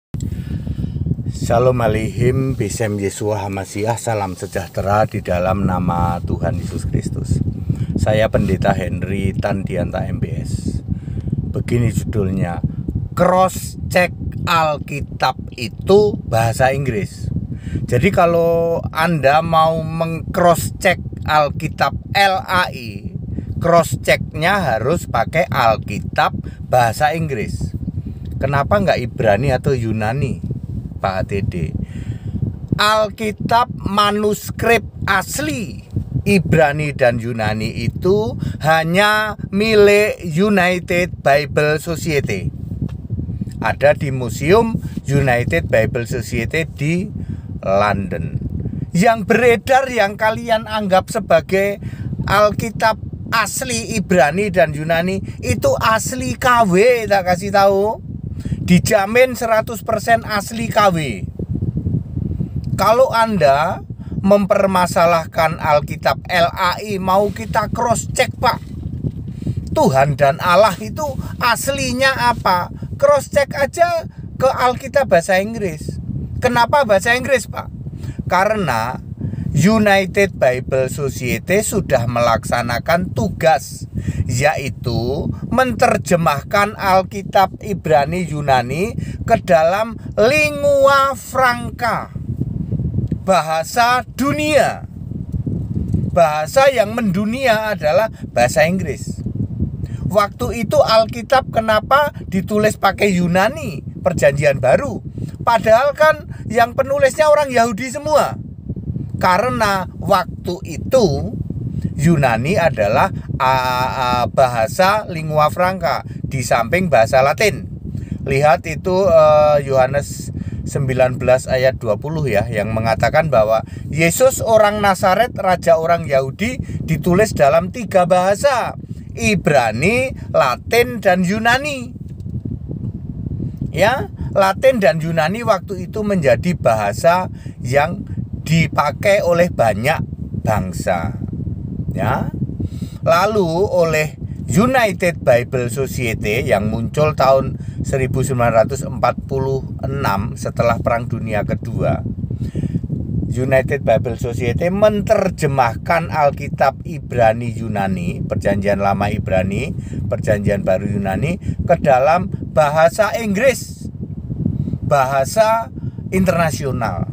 Shalom Aleihim, Besem Yesua Hamasiah, salam sejahtera di dalam nama Tuhan Yesus Kristus. Saya Pendeta Henry Tandianta MBS. Begini judulnya, cross check Alkitab itu bahasa Inggris. Jadi kalau Anda mau meng-cross check Alkitab LAI, cross checknya harus pakai Alkitab bahasa Inggris. Kenapa nggak Ibrani atau Yunani, Pak ATD? Alkitab manuskrip asli Ibrani dan Yunani itu hanya milik United Bible Society. Ada di Museum United Bible Society di London. Yang beredar yang kalian anggap sebagai Alkitab asli Ibrani dan Yunani itu asli KW, tak kasih tahu. Dijamin 100% asli KW. Kalau Anda mempermasalahkan Alkitab LAI, mau kita cross check, Pak. Tuhan dan Allah itu aslinya apa? Cross check aja ke Alkitab bahasa Inggris. Kenapa bahasa Inggris, Pak? Karena United Bible Society sudah melaksanakan tugas, yaitu menerjemahkan Alkitab Ibrani Yunani ke dalam lingua franca, bahasa dunia. Bahasa yang mendunia adalah bahasa Inggris. Waktu itu Alkitab kenapa ditulis pakai Yunani, Perjanjian Baru? Padahal kan yang penulisnya orang Yahudi semua. Karena waktu itu Yunani adalah bahasa lingua franca di samping bahasa Latin. Lihat itu Yohanes 19 ayat 20 ya, yang mengatakan bahwa Yesus orang Nazaret, raja orang Yahudi, ditulis dalam 3 bahasa, Ibrani, Latin, dan Yunani. Ya, Latin dan Yunani waktu itu menjadi bahasa yang dipakai oleh banyak bangsa. Ya. Lalu oleh United Bible Society yang muncul tahun 1946 setelah Perang Dunia Kedua, United Bible Society menerjemahkan Alkitab Ibrani Yunani, Perjanjian Lama Ibrani, Perjanjian Baru Yunani, ke dalam bahasa Inggris, bahasa internasional.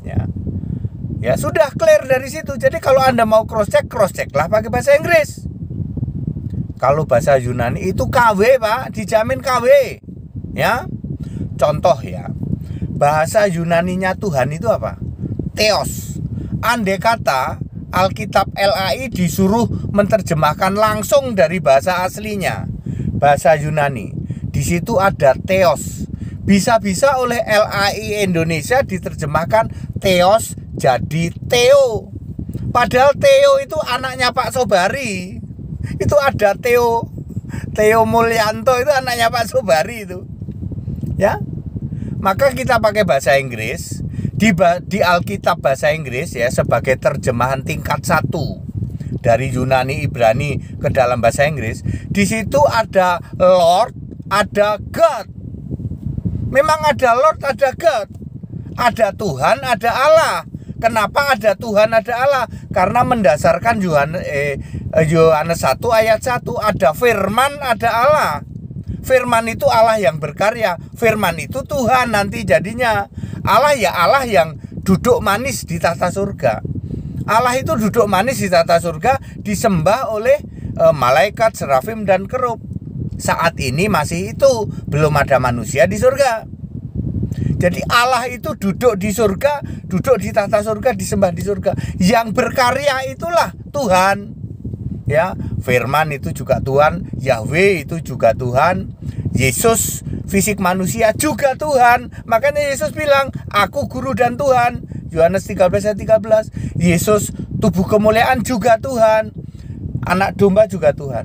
Ya sudah clear dari situ. Jadi kalau Anda mau cross check lah pakai bahasa Inggris. Kalau bahasa Yunani itu KW, Pak, dijamin KW. Ya. Contoh ya. Bahasa Yunaninya Tuhan itu apa? Theos. Andai kata Alkitab LAI disuruh menerjemahkan langsung dari bahasa aslinya, bahasa Yunani. Di situ ada Theos. Bisa-bisa oleh LAI Indonesia diterjemahkan Theos jadi Theo. Padahal Theo itu anaknya Pak Sobari. Itu ada Theo Mulyanto, itu anaknya Pak Sobari itu. Ya. Maka kita pakai bahasa Inggris di Alkitab bahasa Inggris ya, sebagai terjemahan tingkat 1 dari Yunani Ibrani ke dalam bahasa Inggris. Di situ ada Lord, ada God. Memang ada Lord, ada God. Ada Tuhan, ada Allah. Kenapa ada Tuhan, ada Allah? Karena mendasarkan Yohanes 1 ayat 1, ada firman, ada Allah. Firman itu Allah yang berkarya. Firman itu Tuhan nanti jadinya. Allah ya Allah yang duduk manis di tata surga. Allah itu duduk manis di tata surga, disembah oleh malaikat, serafim, dan kerub. Saat ini masih itu, belum ada manusia di surga. Jadi Allah itu duduk di surga, duduk di tata surga, disembah di surga. Yang berkarya itulah Tuhan. Ya, firman itu juga Tuhan, Yahweh itu juga Tuhan, Yesus fisik manusia juga Tuhan. Makanya Yesus bilang, aku guru dan Tuhan. Yohanes 13 ayat 13. Yesus tubuh kemuliaan juga Tuhan. Anak domba juga Tuhan.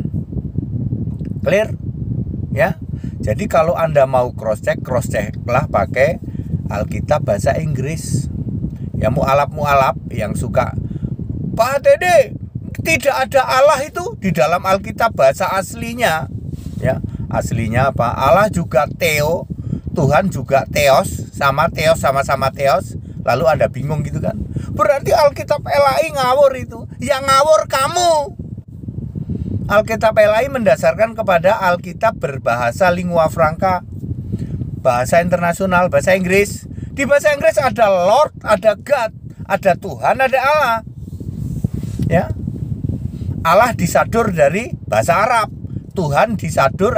Clear? Ya. Jadi kalau Anda mau cross check lah pakai Alkitab bahasa Inggris. Ya, mualaf yang suka, Pak Dede, tidak ada Allah itu di dalam Alkitab bahasa aslinya. Ya, aslinya apa? Allah juga Theo, Tuhan juga Theos, sama-sama Theos, lalu Anda bingung gitu kan. Berarti Alkitab LAI ngawur itu. Yang ngawur kamu. Alkitab LAI mendasarkan kepada Alkitab berbahasa lingua franca, bahasa internasional, bahasa Inggris. Di bahasa Inggris ada Lord, ada God, ada Tuhan, ada Allah. Ya. Allah disadur dari bahasa Arab, Tuhan disadur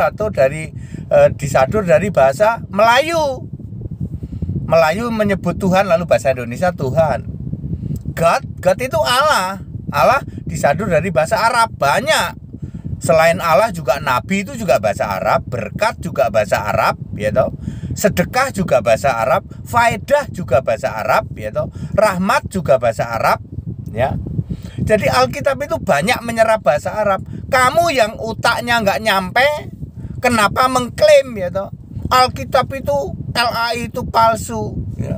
dari bahasa Melayu. Melayu menyebut Tuhan, lalu bahasa Indonesia Tuhan. God itu Allah. Allah disadur dari bahasa Arab. Banyak. Selain Allah juga nabi itu juga bahasa Arab, berkat juga bahasa Arab, ya toh. Sedekah juga bahasa Arab, faedah juga bahasa Arab, ya toh. Rahmat juga bahasa Arab, ya. Jadi Alkitab itu banyak menyerap bahasa Arab. Kamu yang otaknya nggak nyampe, kenapa mengklaim, ya toh? Alkitab itu LAI itu palsu, ya.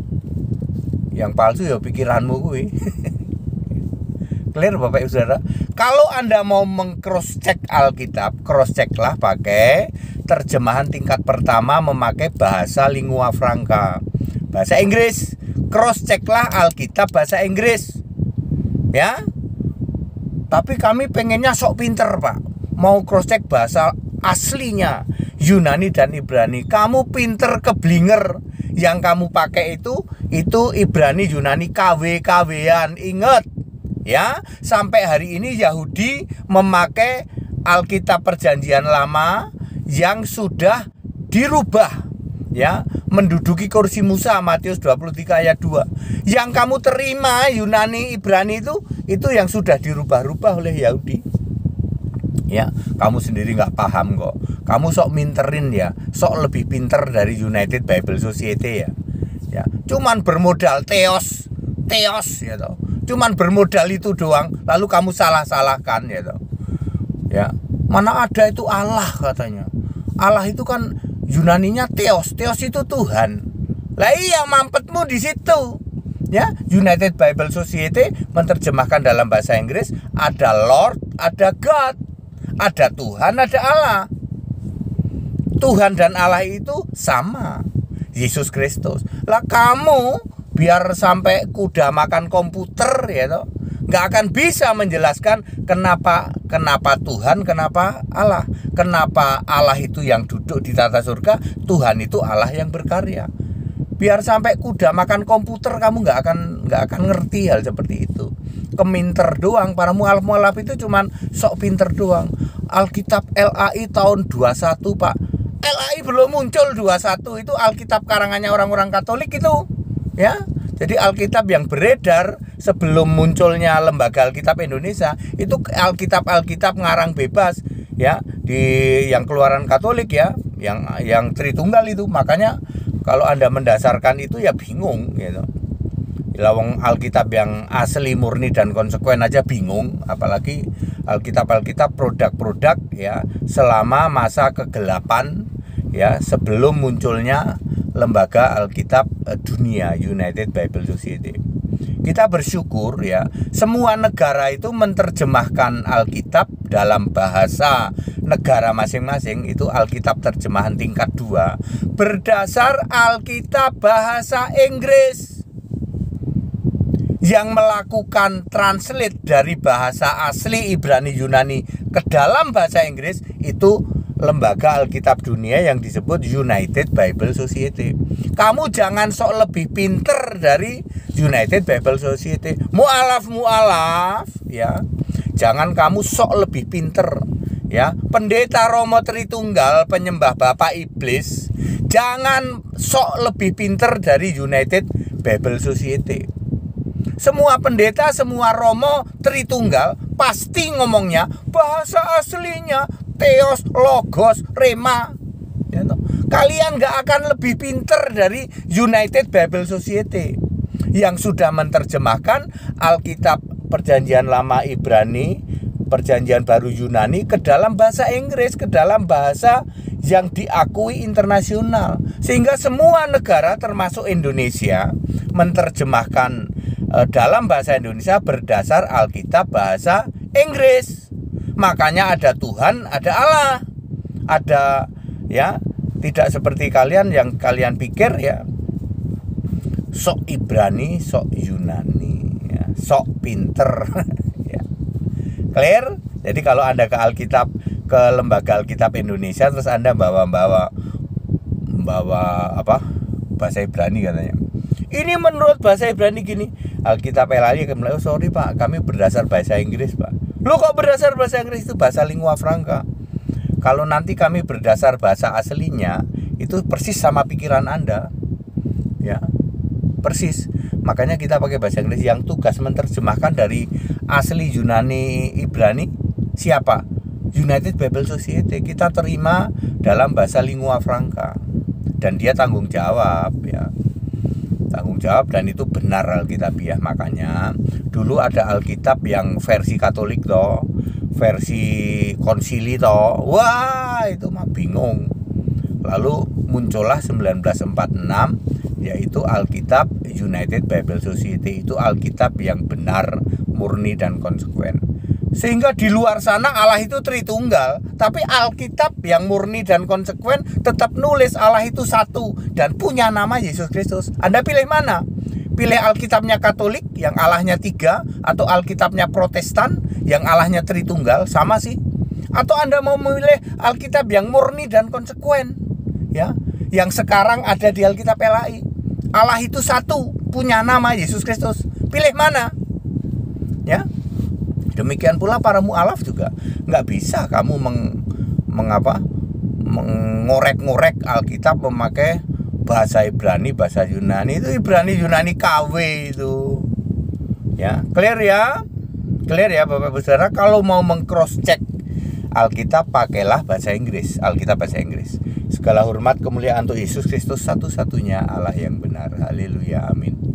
Yang palsu ya pikiranmu gue. Clear Bapak Ibu Saudara? Kalau Anda mau meng-cross check Alkitab, cross checklah pakai terjemahan tingkat pertama memakai bahasa lingua franca, bahasa Inggris. Cross checklah Alkitab bahasa Inggris. Ya. Tapi kami pengennya sok pinter, Pak. Mau cross check bahasa aslinya Yunani dan Ibrani. Kamu pinter keblinger. Yang kamu pakai itu Ibrani Yunani KW-KW-an. Ingat. Ya, sampai hari ini Yahudi memakai Alkitab Perjanjian Lama yang sudah dirubah, ya, menduduki kursi Musa, Matius 23 ayat 2. Yang kamu terima Yunani Ibrani itu yang sudah dirubah-rubah oleh Yahudi. Ya, kamu sendiri nggak paham kok. Kamu sok minterin ya, sok lebih pinter dari United Bible Society ya. Ya, cuman bermodal Theos ya toh. Cuman bermodal itu doang, lalu kamu salah-salahkan ya toh. Ya, mana ada itu Allah katanya. Allah itu kan Yunaninya Theos itu Tuhan. Lah iya, mampetmu di situ. Ya, United Bible Society menerjemahkan dalam bahasa Inggris ada Lord, ada God, ada Tuhan, ada Allah. Tuhan dan Allah itu sama, Yesus Kristus. Lah kamu biar sampai kuda makan komputer ya toh, nggak akan bisa menjelaskan kenapa Tuhan, kenapa Allah, kenapa Allah itu yang duduk di tata surga, Tuhan itu Allah yang berkarya. Biar sampai kuda makan komputer, kamu nggak akan ngerti hal seperti itu. Keminter doang, para mualaf itu cuman sok pinter doang. Alkitab LAI tahun 21 Pak. LAI belum muncul 21, itu Alkitab karangannya orang-orang Katolik itu. Ya, jadi Alkitab yang beredar sebelum munculnya Lembaga Alkitab Indonesia itu Alkitab ngarang bebas ya, di yang keluaran Katolik ya, yang Tritunggal itu. Makanya kalau Anda mendasarkan itu ya bingung gitu. Lawang Alkitab yang asli murni dan konsekuen aja bingung, apalagi Alkitab produk-produk ya selama masa kegelapan ya, sebelum munculnya Lembaga Alkitab Dunia, United Bible Society. Kita bersyukur ya, semua negara itu menerjemahkan Alkitab dalam bahasa negara masing-masing. Itu Alkitab terjemahan tingkat 2 berdasar Alkitab bahasa Inggris. Yang melakukan translate dari bahasa asli Ibrani Yunani ke dalam bahasa Inggris itu Lembaga Alkitab Dunia yang disebut United Bible Society. Kamu jangan sok lebih pinter dari United Bible Society. Mualaf ya. Jangan kamu sok lebih pinter ya. Pendeta Romo Tritunggal penyembah Bapak Iblis, jangan sok lebih pinter dari United Bible Society. Semua pendeta, semua Romo Tritunggal pasti ngomongnya bahasa aslinya Theos, Logos, Rema. Ya, kalian gak akan lebih pinter dari United Bible Society yang sudah menerjemahkan Alkitab Perjanjian Lama Ibrani, Perjanjian Baru Yunani ke dalam bahasa Inggris, ke dalam bahasa yang diakui internasional. Sehingga semua negara termasuk Indonesia menerjemahkan dalam bahasa Indonesia berdasar Alkitab bahasa Inggris. Makanya ada Tuhan, ada Allah. Ada ya, Tidak seperti kalian yang kalian pikir ya, sok Ibrani, sok Yunani, ya, sok pinter. Ya. Clear? Jadi kalau Anda ke Alkitab, ke Lembaga Alkitab Indonesia, terus Anda bawa apa? Bahasa Ibrani katanya. Ini menurut bahasa Ibrani gini. Alkitab LAI akan bilang, oh sorry Pak, kami berdasar bahasa Inggris Pak. Lu kok berdasar bahasa Inggris? Itu bahasa lingua franca. Kalau nanti kami berdasar bahasa aslinya, itu persis sama pikiran Anda. Ya, persis. Makanya kita pakai bahasa Inggris. Yang tugas menerjemahkan dari asli Yunani Ibrani siapa? United Bible Society. Kita terima dalam bahasa lingua franca. Dan dia tanggung jawab ya. Tanggung jawab, dan itu benar Alkitabiah. Makanya dulu ada Alkitab yang versi Katolik toh, versi konsili toh. Wah, itu mah bingung. Lalu muncullah 1946 yaitu Alkitab United Bible Society. Itu Alkitab yang benar, murni dan konsekuen. Sehingga di luar sana Allah itu Tritunggal, tapi Alkitab yang murni dan konsekuen tetap nulis Allah itu satu dan punya nama Yesus Kristus. Anda pilih mana? Pilih Alkitabnya Katolik yang Allahnya 3, atau Alkitabnya Protestan yang Allahnya Tritunggal, sama sih? Atau Anda mau memilih Alkitab yang murni dan konsekuen, ya, yang sekarang ada di Alkitab LAI. Allah itu satu, punya nama Yesus Kristus. Pilih mana? Ya. Demikian pula para mu'alaf juga. Nggak bisa kamu mengorek-ngorek Alkitab memakai bahasa Ibrani, bahasa Yunani. Itu Ibrani Yunani KW itu. Ya, clear ya? Clear ya Bapak Ibu Saudara. Kalau mau meng-cross check Alkitab, pakailah bahasa Inggris, Alkitab bahasa Inggris. Segala hormat kemuliaan untuk Yesus Kristus, satu-satunya Allah yang benar. Haleluya, amin.